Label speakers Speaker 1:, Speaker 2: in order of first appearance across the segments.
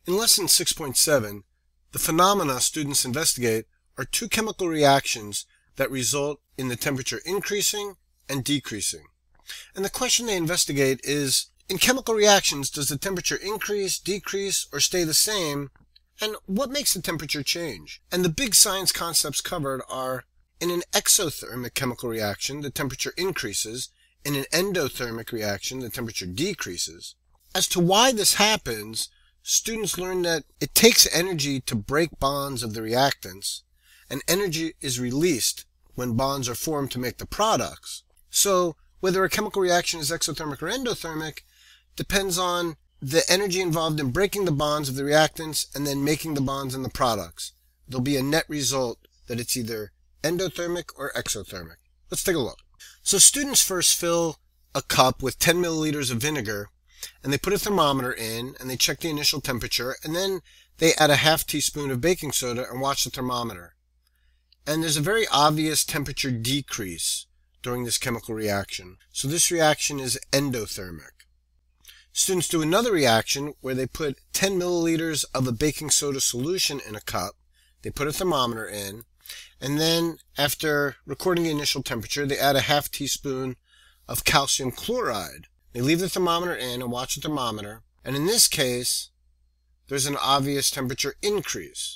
Speaker 1: In lesson 6.7, the phenomena students investigate are two chemical reactions that result in the temperature increasing and decreasing. And the question they investigate is, in chemical reactions, does the temperature increase, decrease, or stay the same? And what makes the temperature change? And the big science concepts covered are, in an exothermic chemical reaction, the temperature increases. In an endothermic reaction, the temperature decreases. As to why this happens, students learn that it takes energy to break bonds of the reactants, and energy is released when bonds are formed to make the products. So, whether a chemical reaction is exothermic or endothermic depends on the energy involved in breaking the bonds of the reactants and then making the bonds in the products. There'll be a net result that it's either endothermic or exothermic. Let's take a look. So students first fill a cup with 10 milliliters of vinegar, and they put a thermometer in, and they check the initial temperature, and then they add a half teaspoon of baking soda and watch the thermometer. And there's a very obvious temperature decrease during this chemical reaction. So this reaction is endothermic. Students do another reaction where they put 10 milliliters of a baking soda solution in a cup, they put a thermometer in, and then after recording the initial temperature, they add a half teaspoon of calcium chloride. They leave the thermometer in and watch the thermometer, and in this case, there's an obvious temperature increase.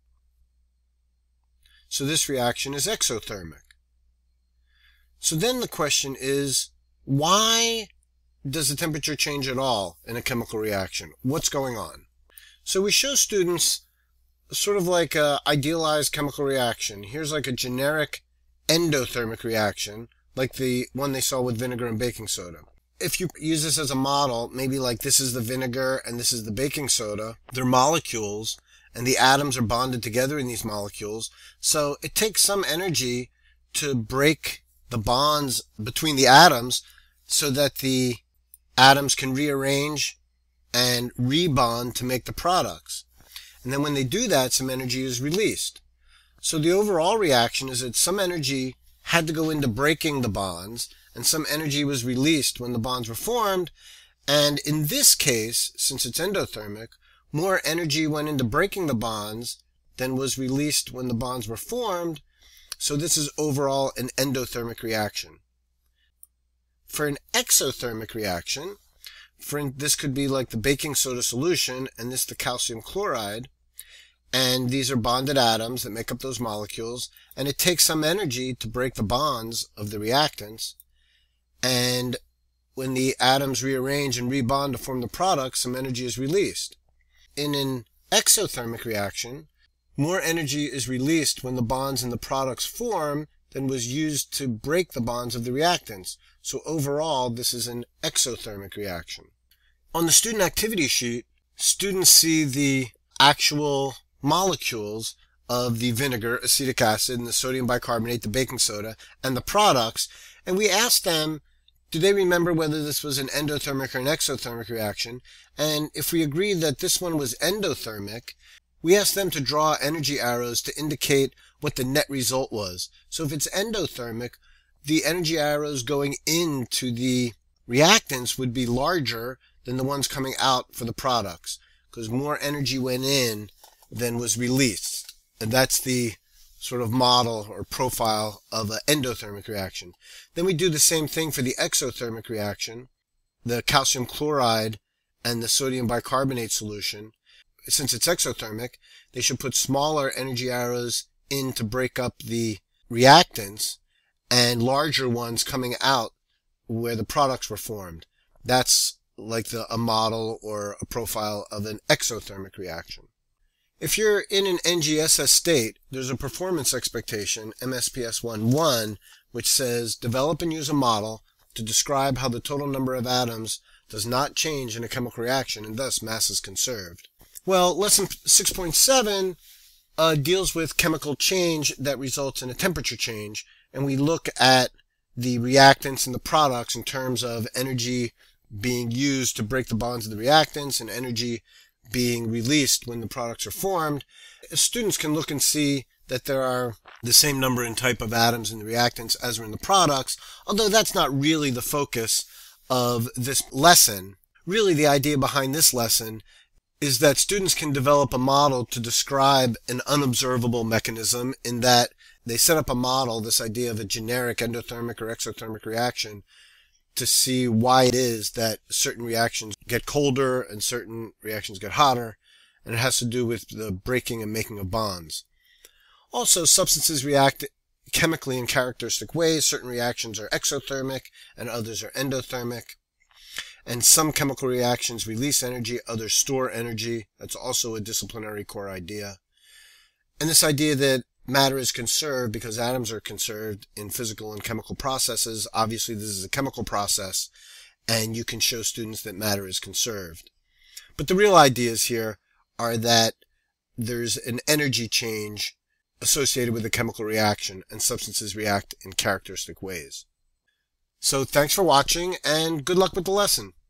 Speaker 1: So this reaction is exothermic. So then the question is, why does the temperature change at all in a chemical reaction? What's going on? So we show students sort of like an idealized chemical reaction. Here's like a generic endothermic reaction, like the one they saw with vinegar and baking soda. If you use this as a model, maybe like this is the vinegar and this is the baking soda, they're molecules, and the atoms are bonded together in these molecules. So it takes some energy to break the bonds between the atoms so that the atoms can rearrange and rebond to make the products. And then when they do that, some energy is released. So the overall reaction is that some energy had to go into breaking the bonds, and some energy was released when the bonds were formed. And in this case, since it's endothermic, more energy went into breaking the bonds than was released when the bonds were formed. So this is overall an endothermic reaction. For an exothermic reaction, this could be like the baking soda solution, and this the calcium chloride, and these are bonded atoms that make up those molecules, and it takes some energy to break the bonds of the reactants, and when the atoms rearrange and rebond to form the product, some energy is released. In an exothermic reaction, more energy is released when the bonds in the products form than was used to break the bonds of the reactants. So overall, this is an exothermic reaction. On the student activity sheet, students see the actual molecules of the vinegar, acetic acid, and the sodium bicarbonate, the baking soda, and the products, and we ask them, do they remember whether this was an endothermic or an exothermic reaction? And if we agree that this one was endothermic, we ask them to draw energy arrows to indicate what the net result was. So if it's endothermic, the energy arrows going into the reactants would be larger than the ones coming out for the products, because more energy went in than was released. And that's the sort of model or profile of an endothermic reaction. Then we do the same thing for the exothermic reaction, the calcium chloride and the sodium bicarbonate solution. Since it's exothermic, they should put smaller energy arrows in to break up the reactants and larger ones coming out where the products were formed. That's like a model or a profile of an exothermic reaction. If you're in an NGSS state, there's a performance expectation, MSPS 1.1, which says develop and use a model to describe how the total number of atoms does not change in a chemical reaction and thus mass is conserved. Well, lesson 6.7 deals with chemical change that results in a temperature change, and we look at the reactants and the products in terms of energy being used to break the bonds of the reactants and energy being released when the products are formed. Students can look and see that there are the same number and type of atoms in the reactants as are in the products, although that's not really the focus of this lesson. Really, the idea behind this lesson is that students can develop a model to describe an unobservable mechanism, in that they set up a model, this idea of a generic endothermic or exothermic reaction, to see why it is that certain reactions get colder and certain reactions get hotter, and it has to do with the breaking and making of bonds. Also, substances react chemically in characteristic ways. Certain reactions are exothermic and others are endothermic. And some chemical reactions release energy, others store energy. That's also a disciplinary core idea. And this idea that matter is conserved because atoms are conserved in physical and chemical processes. Obviously, this is a chemical process, and you can show students that matter is conserved. But the real ideas here are that there's an energy change associated with a chemical reaction, and substances react in characteristic ways. So thanks for watching, and good luck with the lesson.